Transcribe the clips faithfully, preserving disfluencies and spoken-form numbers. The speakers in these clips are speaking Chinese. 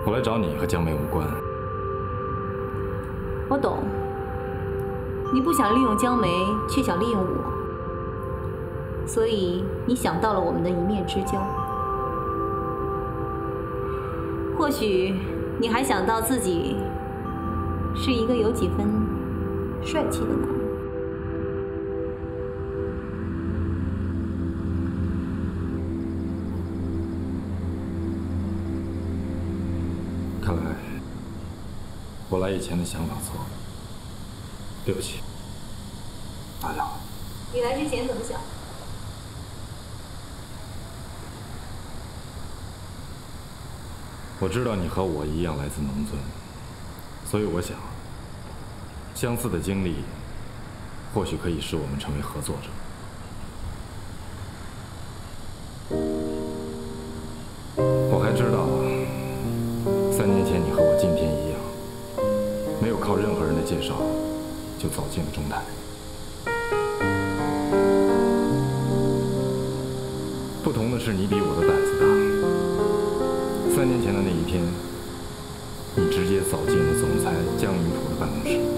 我来找你和江梅无关。 我懂，你不想利用江梅，却想利用我，所以你想到了我们的一面之交。或许你还想到自己是一个有几分帅气的男人。 看来我来以前的想法错了，对不起，大家好。 你来之前怎么想？ 我知道你和我一样来自农村，所以我想，相似的经历或许可以使我们成为合作者。我还知道。 三年前，你和我今天一样，没有靠任何人的介绍就走进了中台。不同的是，你比我的胆子大。三年前的那一天，你直接走进了总裁江云甫的办公室。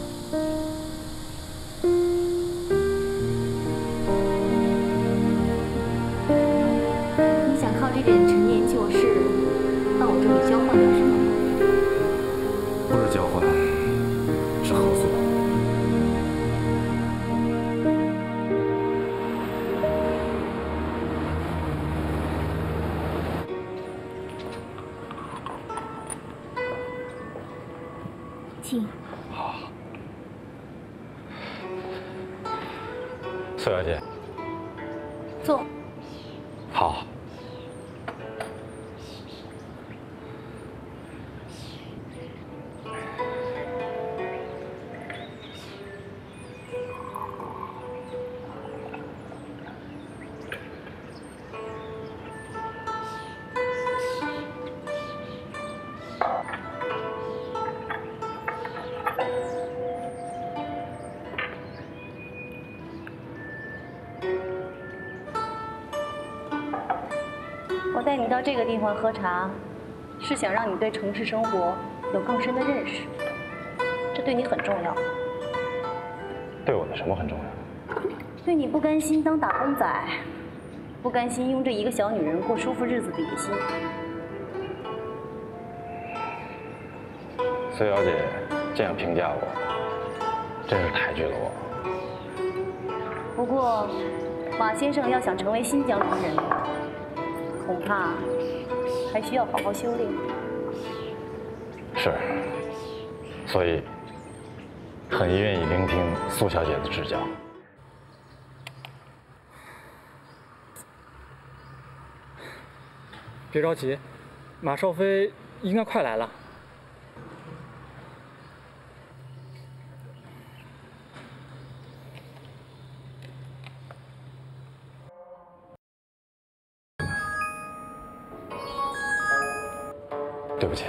你想靠这点陈年旧事？ 到我这里交换点什么吗？ 不是交换，是合作。 请。 好。苏小姐。 坐。 好。 我带你到这个地方喝茶，是想让你对城市生活有更深的认识，这对你很重要。 对我的什么很重要？ 对你不甘心当打工仔，不甘心拥着一个小女人过舒服日子的野心。 苏小姐这样评价我，真是抬举了我。 不过，马先生要想成为新疆中人，恐怕还需要好好修炼。 是，所以很愿意聆听苏小姐的指教。 别着急，马少飞应该快来了。 对不起。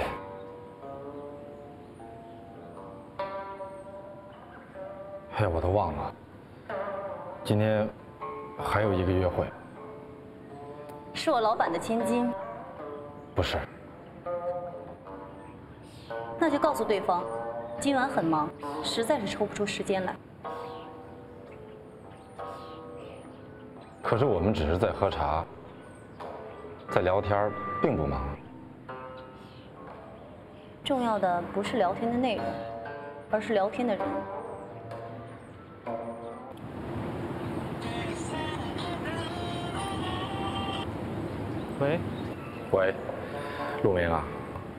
哎呀，我都忘了，今天还有一个约会。 是我老板的千金。 不是。 那就告诉对方，今晚很忙，实在是抽不出时间来。 可是我们只是在喝茶，在聊天，并不忙。 重要的不是聊天的内容，而是聊天的人。 喂， 喂，陆明啊。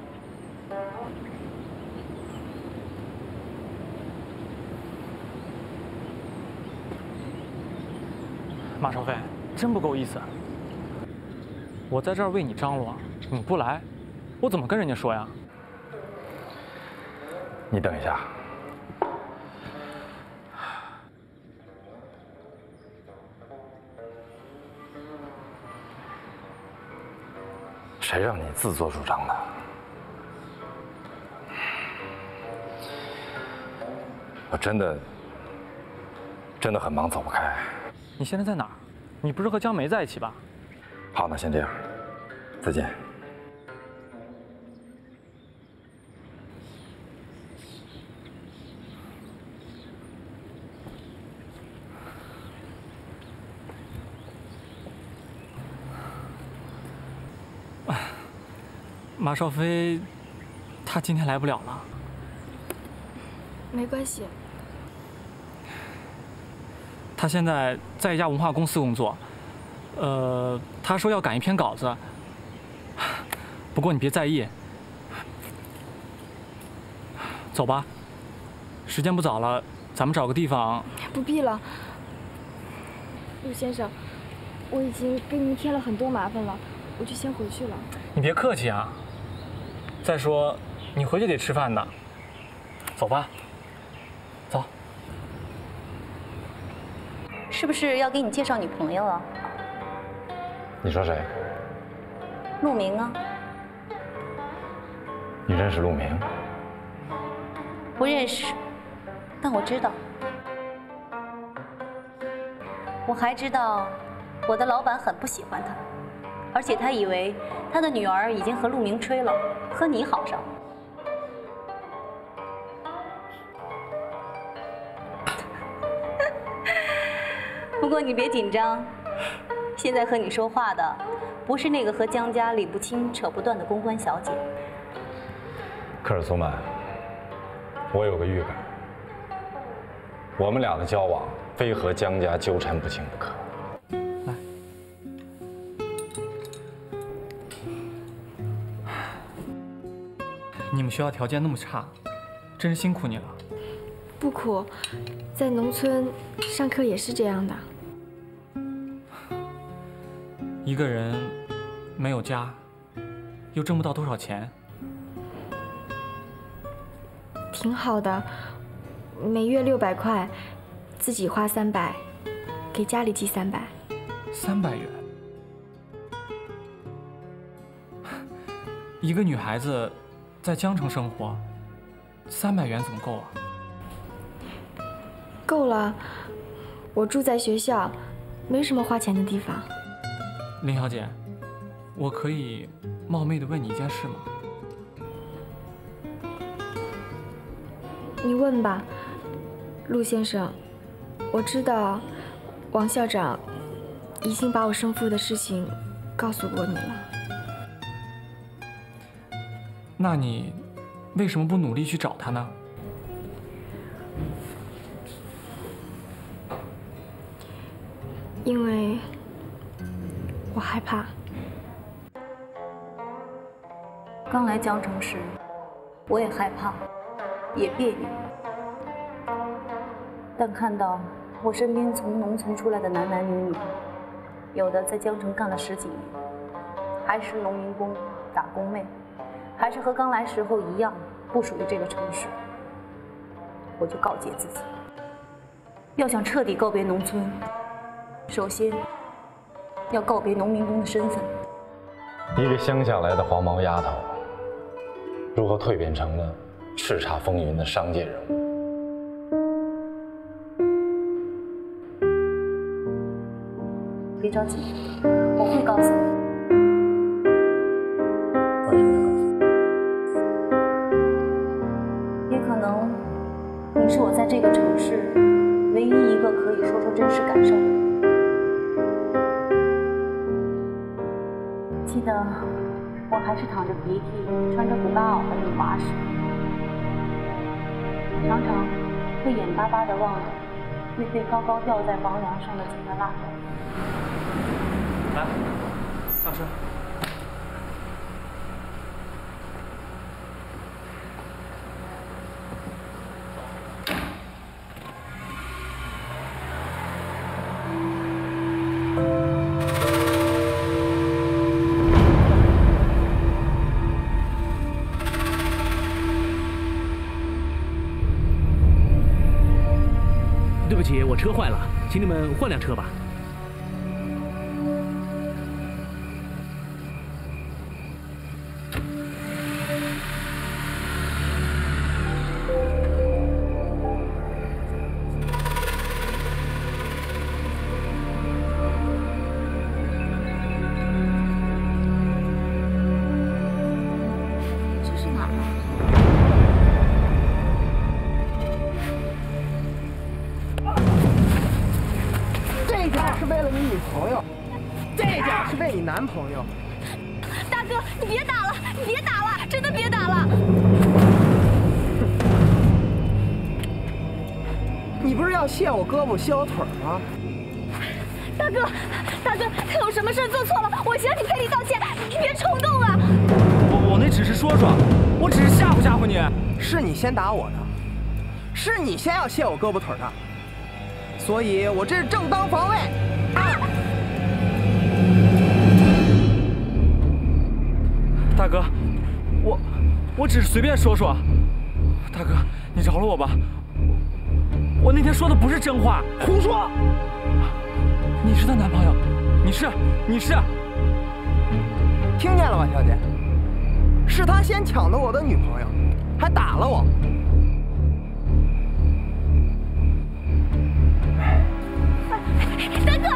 马少飞，真不够意思。我在这儿为你张罗，你不来，我怎么跟人家说呀？ 你等一下。谁让你自作主张的？我真的真的很忙，走不开。 你现在在哪儿？你不是和江梅在一起吧？ 好，那先这样，再见。 马少飞，他今天来不了了。 没关系。 他现在在一家文化公司工作，呃，他说要赶一篇稿子。不过你别在意。走吧，时间不早了，咱们找个地方。 不必了，陆先生，我已经给您添了很多麻烦了，我就先回去了。 你别客气啊。再说，你回去得吃饭的。走吧，走。 是不是要给你介绍女朋友啊？ 你说谁？ 陆明啊。 你认识陆明？ 不认识，但我知道。我还知道，我的老板很不喜欢他，而且他以为他的女儿已经和陆明吹了，和你好上了。不过你别紧张，现在和你说话的不是那个和江家理不清、扯不断的公关小姐。 科尔苏曼，我有个预感，我们俩的交往非和江家纠缠不清不可。 来，你们学校条件那么差，真是辛苦你了。 不苦，在农村上课也是这样的。 一个人没有家，又挣不到多少钱。 挺好的，每月六百块，自己花三百，给家里寄三百。 三百元，一个女孩子在江城生活，三百元怎么够啊？ 够了，我住在学校，没什么花钱的地方。 林小姐，我可以冒昧的问你一件事吗？ 你问吧，陆先生，我知道王校长已经把我生父的事情告诉过你了。 那你为什么不努力去找他呢？ 因为我害怕。 刚来江城时，我也害怕，也别扭。但看到我身边从农村出来的男男女女，有的在江城干了十几年，还是农民工、打工妹，还是和刚来时候一样不属于这个城市，我就告诫自己，要想彻底告别农村，首先要告别农民工的身份。 一个乡下来的黄毛丫头，如何蜕变成了叱咤风云的商界人物？ 别着急，我会告诉你。 为什么要告诉也可能你是我在这个城市唯一一个可以说出真实感受的人。记得我还是淌着鼻涕、穿着古巴袄和你滑时，常常会眼巴巴地望着那被高高吊在房梁上的几个蜡烛。 来，上车。 对不起，我车坏了，请你们换辆车吧。 这是哪儿啊？ 这件是为了你女朋友，这件是为你男朋友。 大哥，你别打了，你别打了！ 要卸我胳膊削我腿吗？ 大哥，大哥，他有什么事做错了？我向你赔礼道歉，你别冲动啊！ 我我那只是说说，我只是吓唬吓唬你。 是你先打我的，是你先要卸我胳膊腿的，所以我这是正当防卫。啊！ 大哥，我我只是随便说说。大哥，你饶了我吧，我我那天说的不是真话。 胡说！ 你是她男朋友，你是你是。 听见了吧，小姐？是他先抢的我的女朋友，还打了我。 大哥，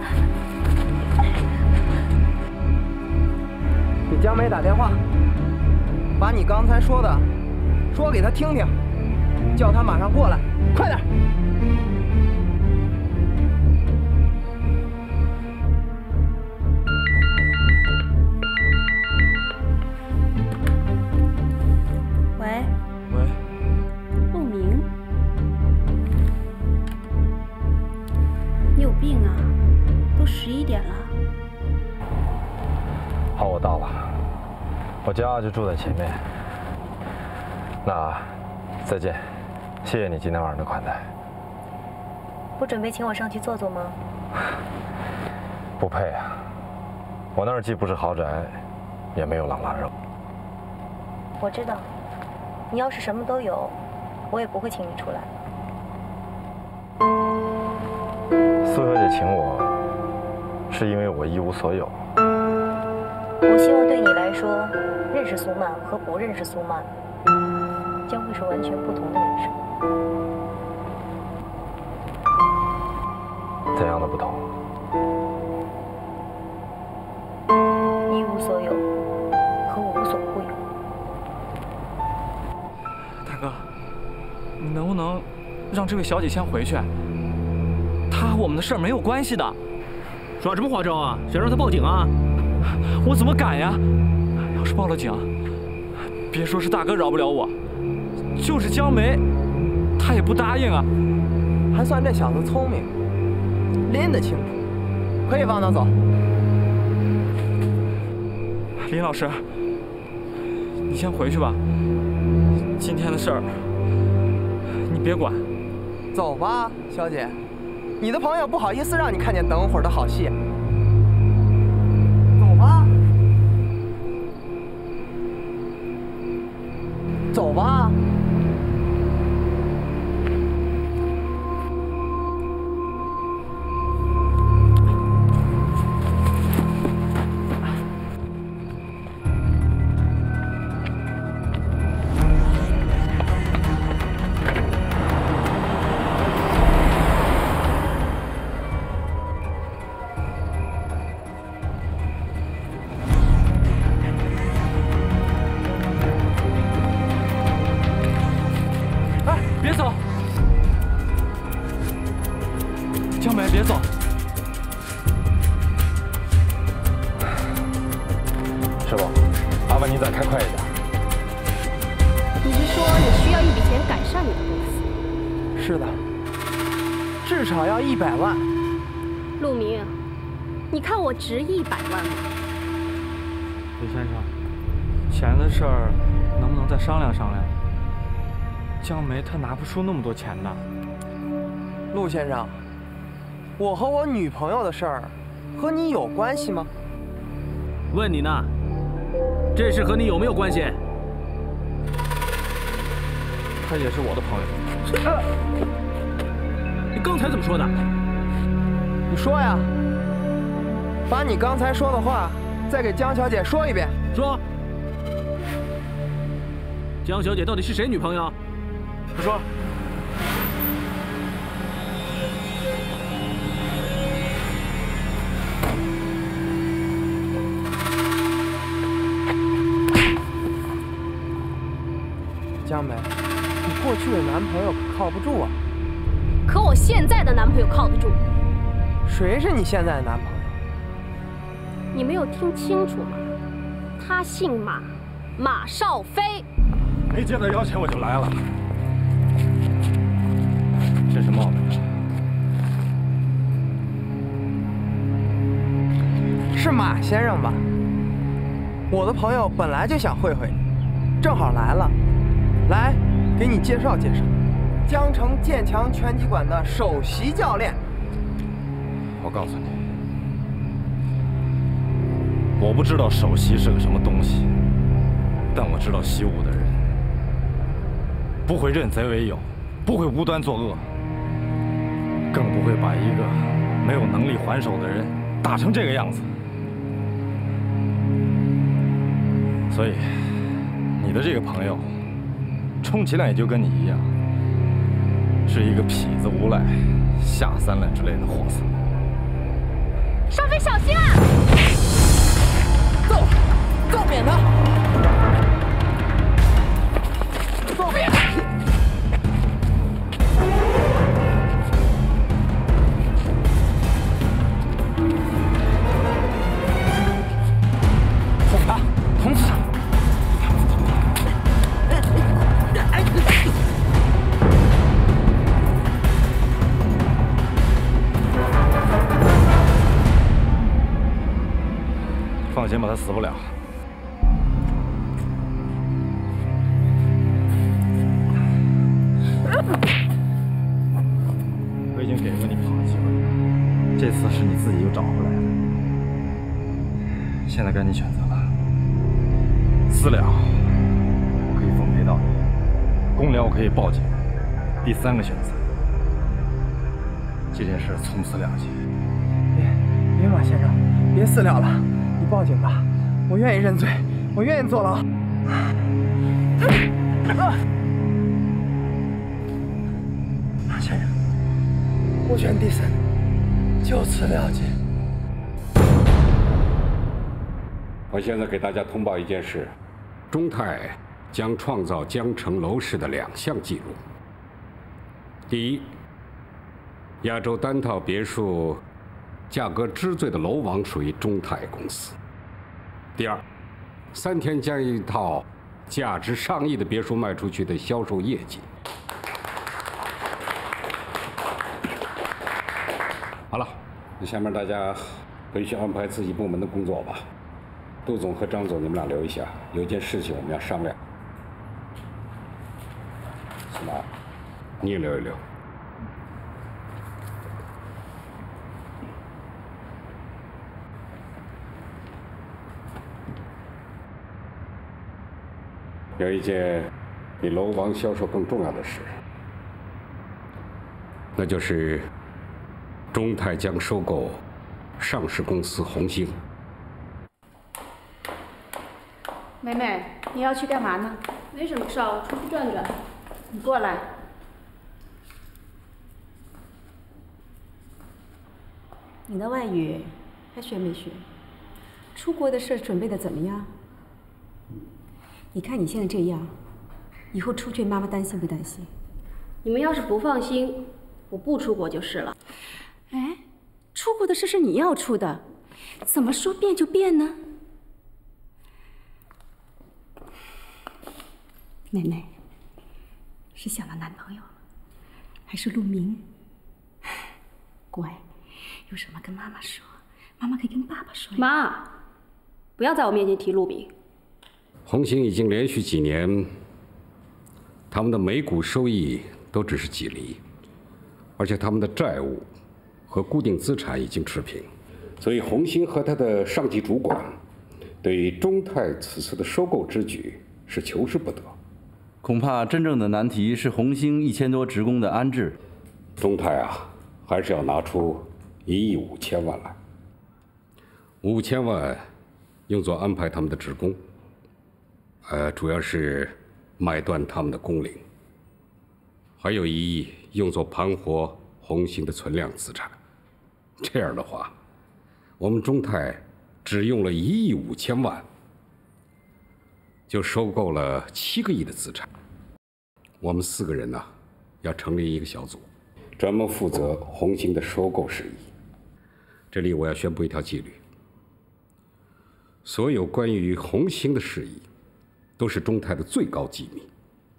给江梅打电话，把你刚才说的说给他听听，叫他马上过来，快点！ 喂。 喂。 陆明，你有病啊？都十一点了。 好，我到了，我家就住在前面。那再见，谢谢你今天晚上的款待。 不准备请我上去坐坐吗？ 不配啊，我那儿既不是豪宅，也没有朗腊肉。 我知道，你要是什么都有，我也不会请你出来。 苏小姐请我，是因为我一无所有。 我希望对你来说，认识苏曼和不认识苏曼，将会是完全不同的人生。 怎样的不同？ 一无所有和无所不有。 大哥，你能不能让这位小姐先回去？她和我们的事儿没有关系的。 耍什么花招啊？想让她报警啊？ 我怎么敢呀？要是报了警，别说是大哥饶不了我，就是江梅，她也不答应啊。 还算这小子聪明，拎得清楚，可以放他走。 林老师，你先回去吧。今天的事儿，你别管。 走吧，小姐，你的朋友不好意思让你看见等会儿的好戏。走吧，走吧。 别走，江梅，别走。 师傅，麻烦你再开快一点。 你是说你需要一笔钱改善你的公司？ 是的，至少要一百万。 陆明，你看我值一百万吗？ 李先生，钱的事儿能不能再商量商量？江梅她拿不出那么多钱的。 陆先生，我和我女朋友的事儿和你有关系吗？ 问你呢，这事和你有没有关系？ 她也是我的朋友。 你刚才怎么说的？ 你说呀，把你刚才说的话再给江小姐说一遍。 说，江小姐到底是谁女朋友？ 不说。 江梅，你过去的男朋友可靠不住啊。 可我现在的男朋友靠得住。 谁是你现在的男朋友？ 你没有听清楚吗？他姓马，马少飞。 没接到邀请我就来了，这是冒昧。 马先生吧？我的朋友本来就想会会你，正好来了，来给你介绍介绍，江城建强拳击馆的首席教练。 我告诉你，我不知道首席是个什么东西，但我知道习武的人不会认贼为友，不会无端作恶，更不会把一个没有能力还手的人打成这个样子。所以，你的这个朋友，充其量也就跟你一样，是一个痞子、无赖、下三滥之类的货色。 少飞，小心啊！ 揍，揍扁他！揍扁！捅他，捅死他！ 放心吧，他死不了。我已经给过你跑的机会，这次是你自己又找回来的。现在该你选择了。私了，我可以奉陪到底；公了，我可以报警。第三个选择，这件事从此了结。 别别，马先生，别私了了。你报警吧，我愿意认罪，我愿意坐牢。马先生，我选第三，就此了结。 我现在给大家通报一件事：中泰将创造江城楼市的两项纪录。第一，亚洲单套别墅价格之最的楼王属于中泰公司。第二，三天将一套价值上亿的别墅卖出去的销售业绩。好了，那下面大家回去安排自己部门的工作吧。杜总和张总，你们俩留一下，有一件事情我们要商量。什么？你也留一留。有一件比楼王销售更重要的事，那就是中泰将收购上市公司红星。 妹妹，你要去干嘛呢？ 没什么事，我出去转转。 你过来。 你的外语还学没学？出国的事准备的怎么样？你看你现在这样，以后出去妈妈担心不担心？ 你们要是不放心，我不出国就是了。哎，出国的事是你要出的，怎么说变就变呢？妹妹，是想到男朋友了，还是陆明？乖，有什么跟妈妈说，妈妈可以跟爸爸说呀。 妈，不要在我面前提陆明。 红星已经连续几年，他们的每股收益都只是几厘，而且他们的债务和固定资产已经持平，所以红星和他的上级主管对于中泰此次的收购之举是求之不得。 恐怕真正的难题是红星一千多职工的安置。 中泰啊，还是要拿出一亿五千万来，五千万用作安排他们的职工。呃，主要是买断他们的工龄，还有一亿用作盘活红星的存量资产。这样的话，我们中泰只用了一亿五千万，就收购了七个亿的资产。我们四个人呢，要成立一个小组，专门负责红星的收购事宜。这里我要宣布一条纪律：所有关于红星的事宜，都是中泰的最高机密，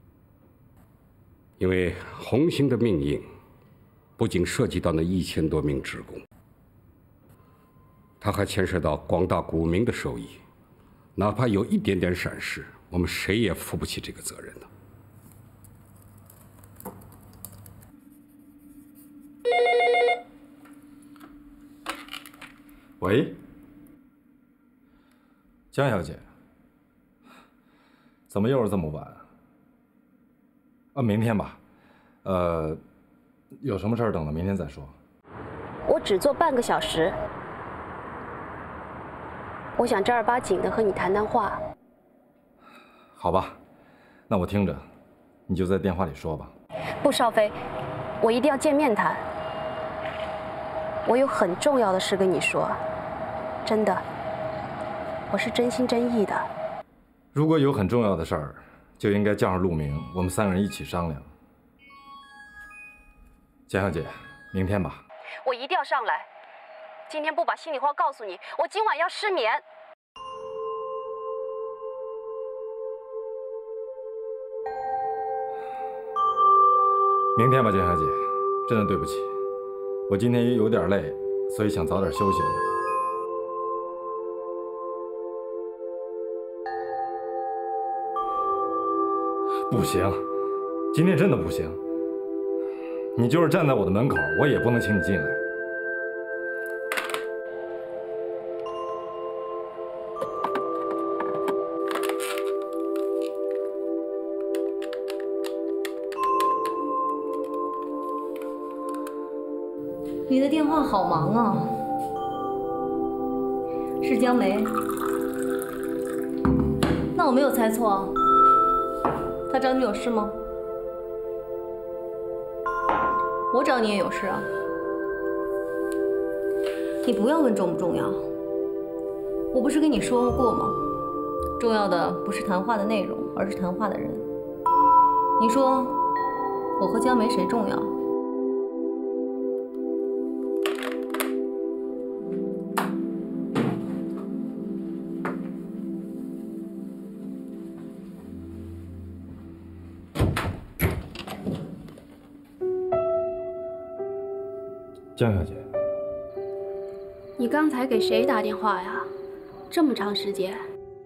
因为红星的命运不仅涉及到那一千多名职工， 它还牵涉到广大股民的收益，哪怕有一点点闪失，我们谁也负不起这个责任的。 喂，江小姐，怎么又是这么晚？啊，明天吧。呃，有什么事儿等到明天再说。 我只做半个小时，我想正儿八经的和你谈谈话。 好吧，那我听着，你就在电话里说吧。 不，少飞，我一定要见面谈。我有很重要的事跟你说，真的，我是真心真意的。 如果有很重要的事儿，就应该叫上陆明，我们三个人一起商量。江小姐，明天吧。 我一定要上来。今天不把心里话告诉你，我今晚要失眠。 明天吧，江小姐，真的对不起，我今天有点累，所以想早点休息。不行，今天真的不行。你就是站在我的门口，我也不能请你进来。 你的电话好忙啊，是江梅？那我没有猜错，他找你有事吗？我找你也有事啊。你不要问重不重要，我不是跟你说过吗？重要的不是谈话的内容，而是谈话的人。你说我和江梅谁重要？ 江小姐， 你刚才给谁打电话呀？这么长时间？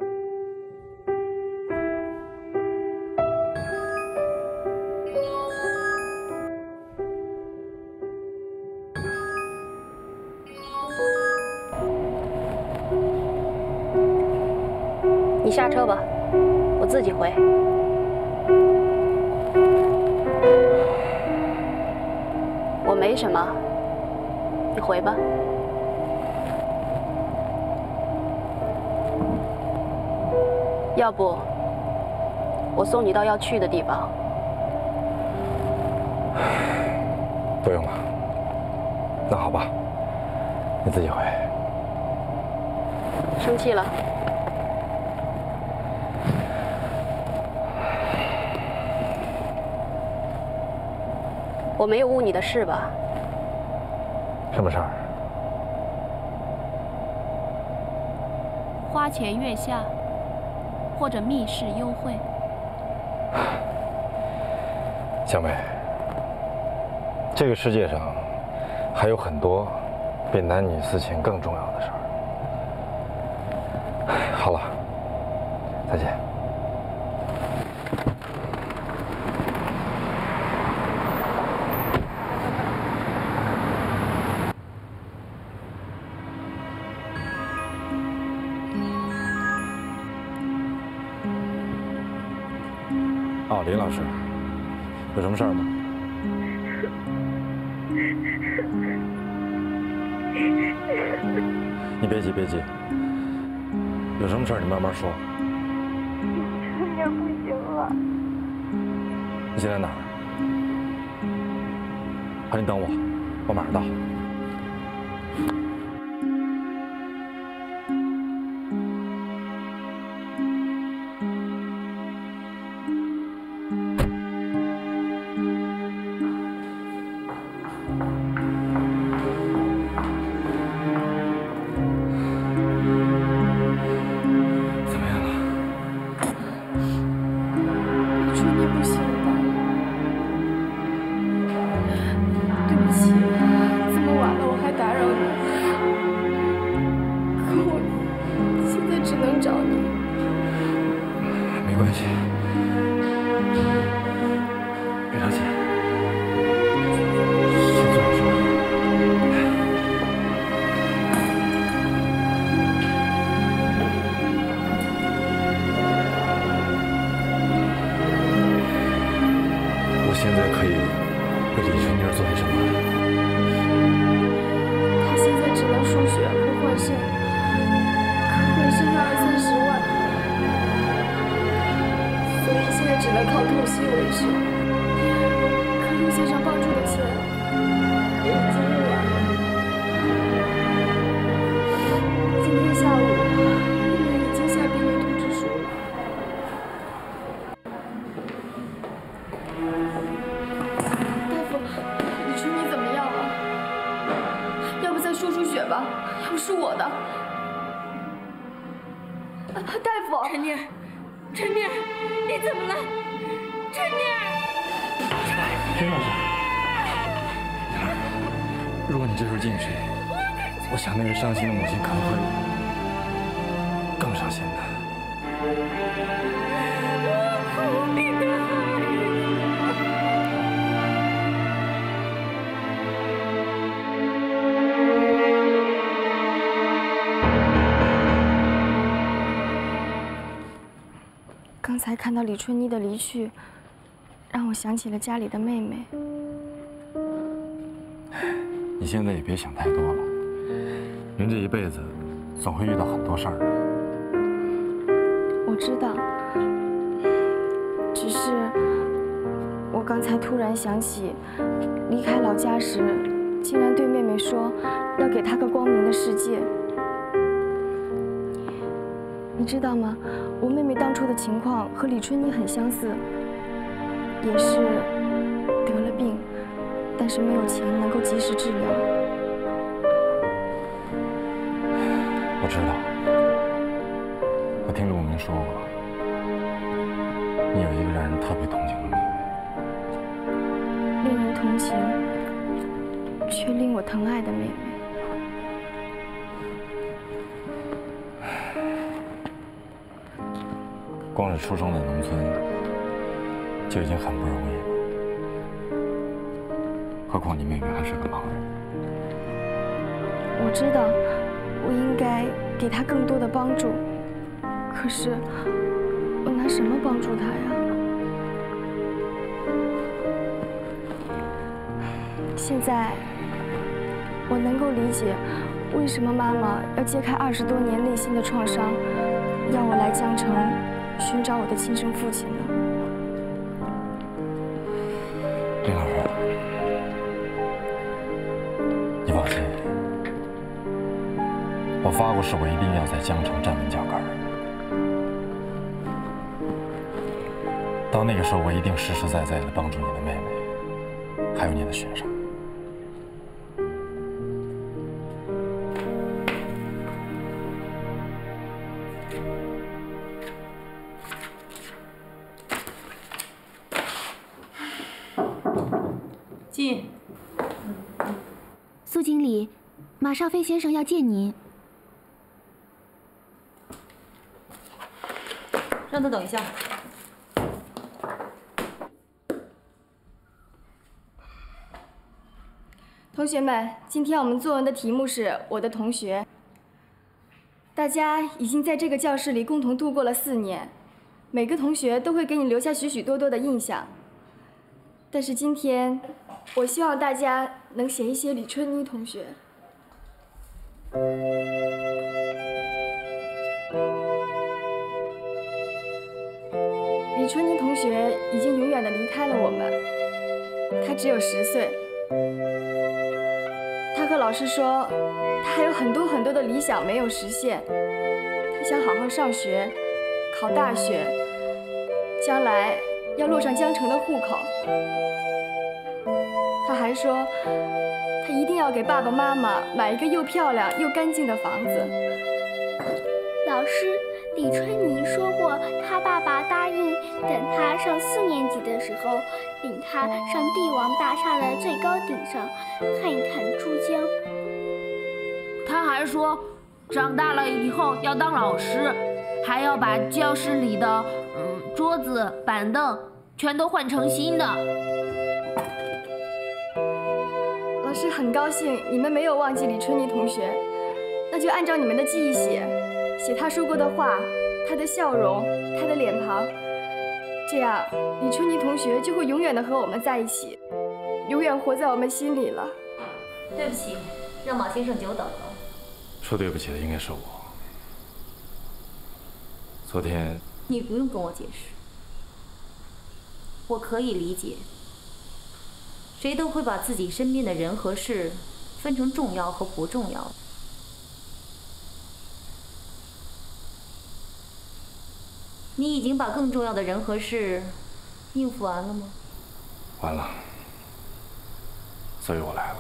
你下车吧，我自己回。我没什么。你回吧。要不，我送你到要去的地方。 不用了。那好吧，你自己回。 生气了？我没有误你的事吧？ 什么事儿？ 花前月下，或者密室幽会。 小美，这个世界上还有很多比男女私情更重要的事儿。好了，再见。哦，林老师，有什么事儿吗？你别急，别急，有什么事儿你慢慢说。 有点不行了。 你现在哪儿？好，你等我，我马上到。 现在可以为李春妮做些什么？ 他现在只能输血和换肾，可换肾要二三十万，所以现在只能靠透析为生。可陆先生帮助的钱也已经用完了。今天下午，医院已经下病危通知书了。大夫，李春妮怎么样了？要不再输输血吧？要不是我的。啊，大夫， 春妮，春妮，你怎么了？春妮， 陈老师，如果你这时候进去，我想那个伤心的母亲可能会更伤心的。 我苦你的刚才看到李春妮的离去，让我想起了家里的妹妹。 你现在也别想太多了，人这一辈子总会遇到很多事儿的。 我知道，只是我刚才突然想起，离开老家时，竟然对妹妹说要给她个光明的世界。你知道吗？我妹妹当初的情况和李春妮很相似，也是得了病，但是没有钱能够及时治疗。 我知道，我听陆明说过，你有一个让人特别同情的妹妹， 令人同情，却令我疼爱的妹妹。 光是出生在农村就已经很不容易了，何况你妹妹还是个盲人。 我知道，我应该给她更多的帮助，可是我拿什么帮助她呀？现在我能够理解，为什么妈妈要揭开二十多年内心的创伤，要我来江城寻找我的亲生父亲了。 林老师，你放心，我发过誓，我一定要在江城站稳脚跟。到那个时候，我一定实实在在的帮助你的妹妹，还有你的学生。 进。 苏经理，马少飞先生要见您。 让他等一下。 同学们，今天我们作文的题目是我的同学。大家已经在这个教室里共同度过了四年，每个同学都会给你留下许许多多的印象。但是今天，我希望大家能写一写李春妮同学。李春妮同学已经永远的离开了我们，她只有十岁。她和老师说，她还有很多很多的理想没有实现。她想好好上学，考大学，将来要落上江城的户口。她还说，她一定要给爸爸妈妈买一个又漂亮又干净的房子。 老师，李春妮说过，她爸爸答应等她上四年级的时候，领她上帝王大厦的最高顶上看一看珠江。 他还说，长大了以后要当老师，还要把教室里的嗯桌子、板凳全都换成新的。 老师很高兴你们没有忘记李春妮同学，那就按照你们的记忆写，写她说过的话，她的笑容，她的脸庞， 这样李春妮同学就会永远的和我们在一起，永远活在我们心里了。 对不起，让马先生久等了。 说对不起的应该是我。昨天你不用跟我解释，我可以理解。谁都会把自己身边的人和事分成重要和不重要。你已经把更重要的人和事应付完了吗？ 完了，所以我来了。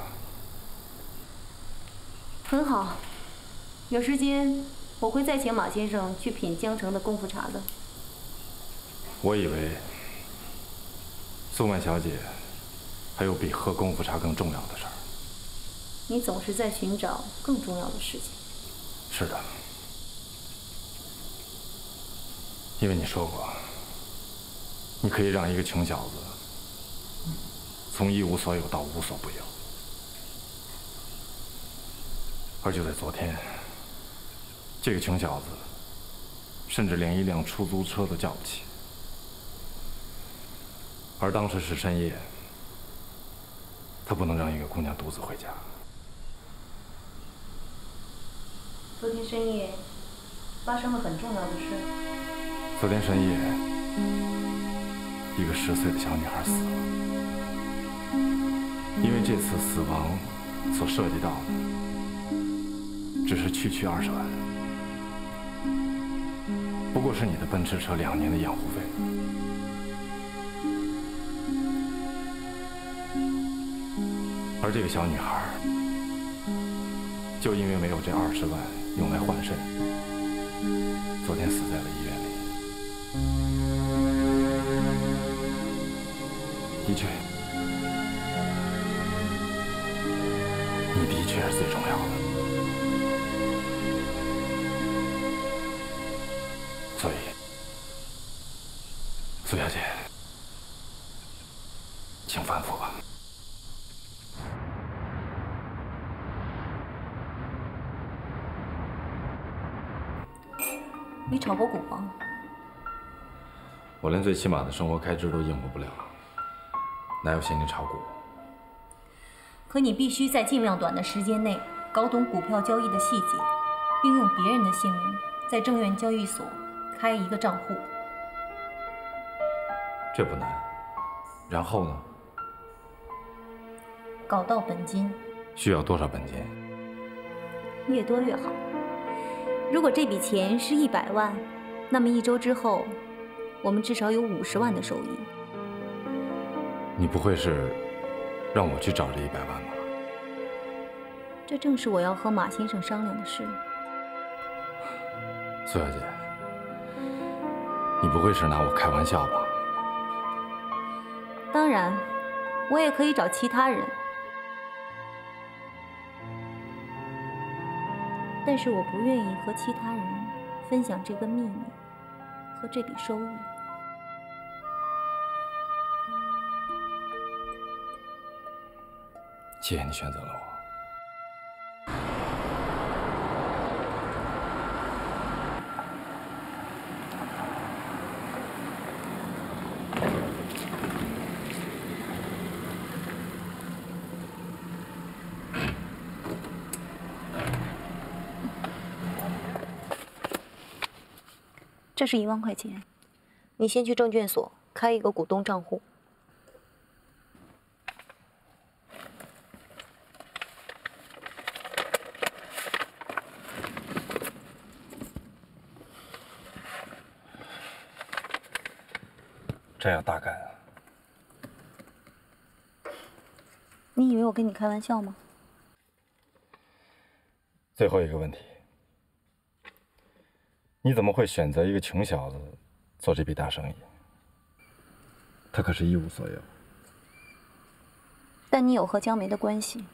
很好，有时间我会再请马先生去品江城的功夫茶的。 我以为苏曼小姐还有比喝功夫茶更重要的事儿。 你总是在寻找更重要的事情。 是的，因为你说过，你可以让一个穷小子从一无所有到无所不有。而就在昨天，这个穷小子甚至连一辆出租车都叫不起。而当时是深夜，他不能让一个姑娘独自回家。 昨天深夜发生了很重要的事。 昨天深夜，一个十岁的小女孩死了。因为这次死亡所涉及到的只是区区二十万，不过是你的奔驰车两年的养护费。而这个小女孩，就因为没有这二十万用来换肾，昨天死在了医院里。的确，你的确是最重要的。所以，苏小姐，请吩咐吧。 你炒过股吗？ 我连最起码的生活开支都应付不了，哪有心情炒股？ 可你必须在尽量短的时间内搞懂股票交易的细节，并用别人的姓名在证券交易所开一个账户。 这不难。然后呢？ 搞到本金。 需要多少本金？ 越多越好。如果这笔钱是一百万，那么一周之后，我们至少有五十万的收益。 你不会是让我去找这一百万吧？ 这正是我要和马先生商量的事。 苏小姐，你不会是拿我开玩笑吧？ 当然，我也可以找其他人，但是我不愿意和其他人分享这个秘密和这笔收益。 谢谢你选择了我。 这是一万块钱，你先去证券所开一个股东账户。 这要大干啊！ 你以为我跟你开玩笑吗？ 最后一个问题。你怎么会选择一个穷小子做这笔大生意？他可是一无所有。 但你有和江梅的关系。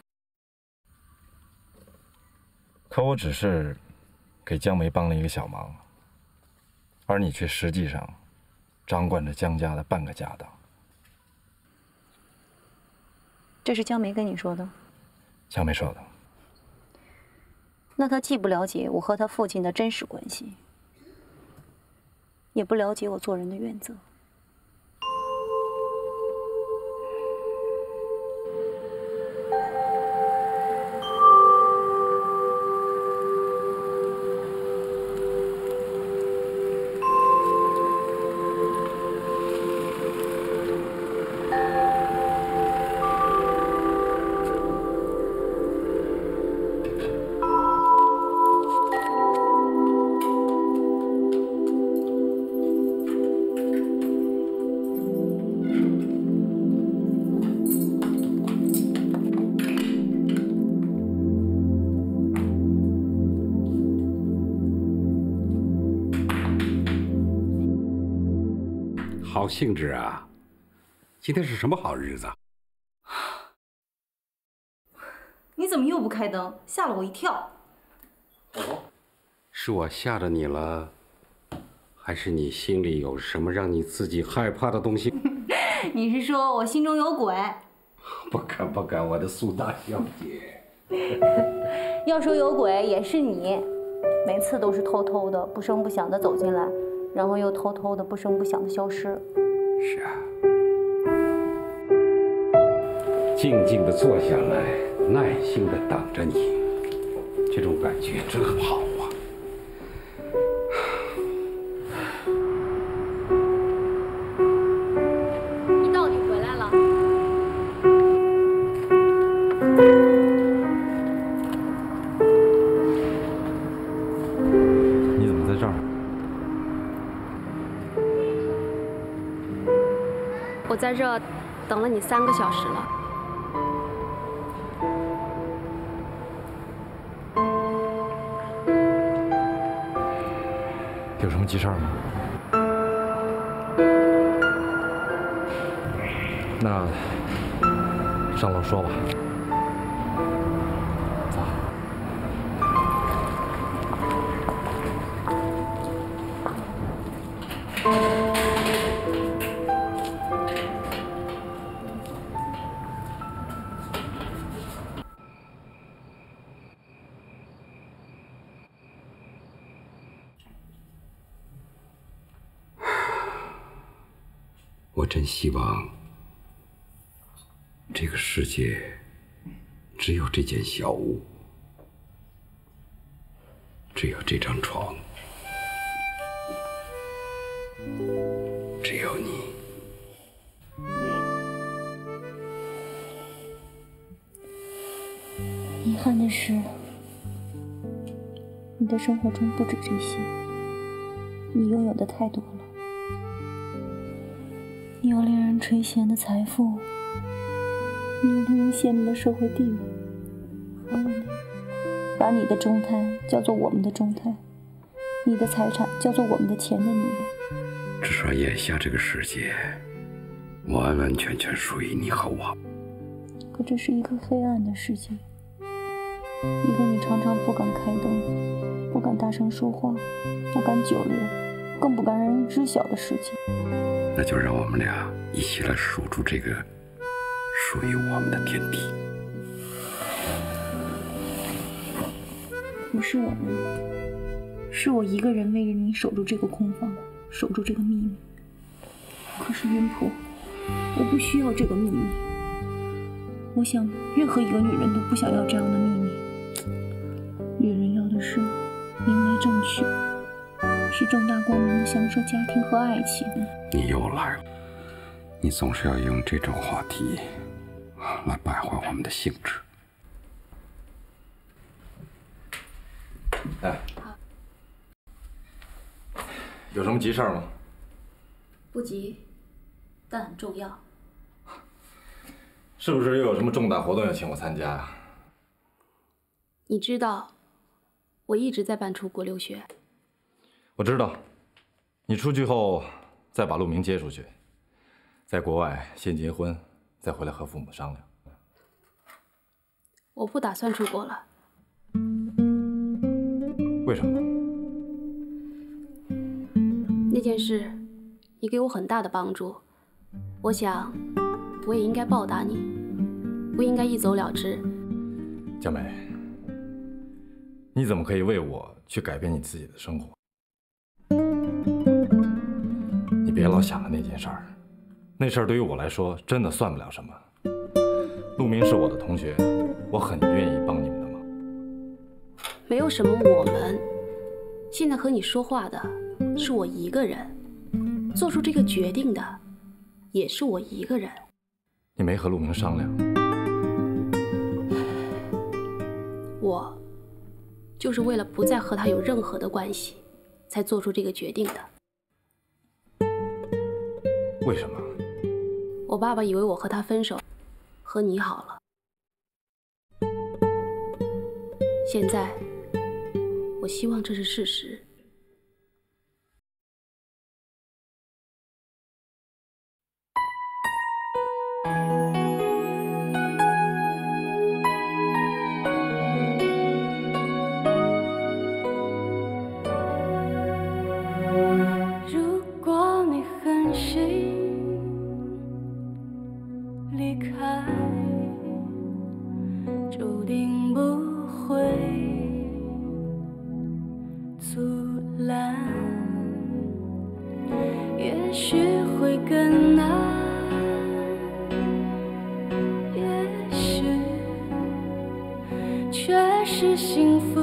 可我只是给江梅帮了一个小忙，而你却实际上掌管着江家的半个家当。 这是江梅跟你说的？ 江梅说的。 那她既不了解我和她父亲的真实关系，也不了解我做人的原则。 兴致啊？今天是什么好日子？ 你怎么又不开灯？吓了我一跳。 是我吓着你了，还是你心里有什么让你自己害怕的东西？ 你是说我心中有鬼？ 不敢不敢，我的苏大小姐。 要说有鬼，也是你，每次都是偷偷的、不声不响的走进来，然后又偷偷的、不声不响的消失。 是啊，静静的坐下来，耐心的等着你，这种感觉真好啊！ 你到底回来了？ 你怎么在这儿？ 我在这等了你三个小时了。 有什么急事儿吗？那上楼说吧。走。 我真希望这个世界只有这间小屋，只有这张床，只有你。 遗憾的是，你的生活中不止这些，你拥有的太多了。你有令人垂涎的财富，你有令人羡慕的社会地位，还有你把你的中胎叫做我们的中胎，你的财产叫做我们的钱的女人。 至少眼下这个世界，完完全全属于你和我。 可这是一个黑暗的世界，一个你常常不敢开灯，不敢大声说话，不敢久留，更不敢让人知晓的世界。 那就让我们俩一起来守住这个属于我们的天地。 不是我们，是我一个人为了你守住这个空房，守住这个秘密。可是云婆，我不需要这个秘密。我想，任何一个女人都不想要这样的秘密。女人要的是明媒正娶，是正大光明的享受家庭和爱情。 你又来了，你总是要用这种话题来败坏我们的兴致。 哎，有什么急事儿吗？ 不急，但很重要。 是不是又有什么重大活动要请我参加呀？ 你知道，我一直在办出国留学。 我知道，你出去后再把陆明接出去，在国外先结婚，再回来和父母商量。 我不打算出国了。 为什么？ 那件事，你给我很大的帮助，我想，我也应该报答你，不应该一走了之。 江梅，你怎么可以为我去改变你自己的生活？你别老想着那件事儿，那事儿对于我来说真的算不了什么。陆明是我的同学，我很愿意帮你们的忙。 没有什么我们，现在和你说话的是我一个人，做出这个决定的也是我一个人。 你没和陆明商量？ 我就是为了不再和他有任何的关系，才做出这个决定的。 为什么？ 我爸爸以为我和他分手，和你好了。现在，我希望这是事实。 开，注定不会阻拦，也许会更难，也许却是幸福。